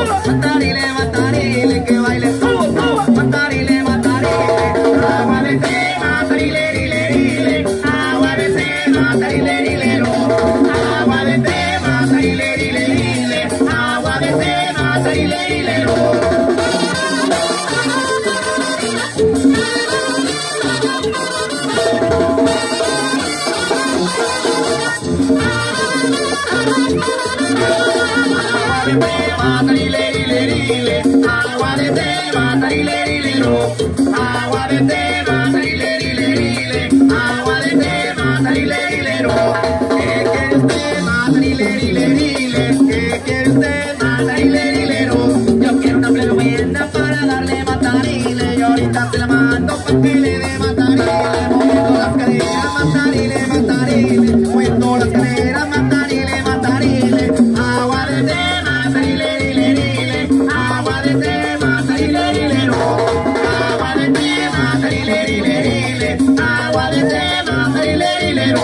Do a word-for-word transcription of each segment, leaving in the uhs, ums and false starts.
matarile, matarile, que baile tubo, tubo, matarile, matarile, agua de té, matarile, rile, rile, agua de té, matarile, rile, ro, agua de té, matarile, rile, rile, agua de té, matarile, rile, ro. Matarile, rile, rile, agua de té, matarile, rile, ro, agua de té, matarile, rile, rile, agua de té, matarile, rile, ro. ¿Qué quiere usted, matarile, rile, rile? ¿Qué quiere usted, matarile, rile, ro? Yo quiero una plena buena para darle matarile, y ahorita te la mando pa' que le dé matarile, moviendo las caderas, matarile, matarile, moviendo las caderas, matarile, matarile, agua de té, matarile, rile, rile, agua de té, matarile, rile, ro, agua de té, matarile, rile, rile, agua de té, matarile, rile, ro.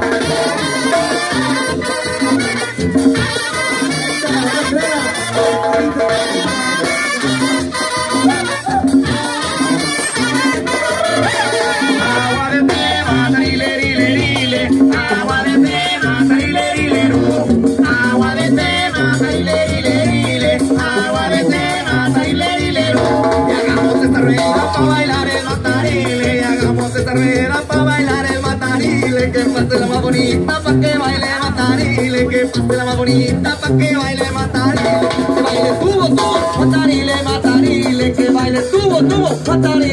Agua de té, matarile, rile, rile, agua de té, matarile, rile, ro, agua de té, matarile, rile, rile, agua de té, matarile, rile, ro. Y hagamos esta rueda pa' bailar el matarile, y hagamos esta rueda pa' bailar el matarile, que pase la más bonita pa' que baile matarile, que pase la más bonita pa' que baile matarile, que baile tubo, tubo, matarile, matarile, que baile tubo, tubo, matarile.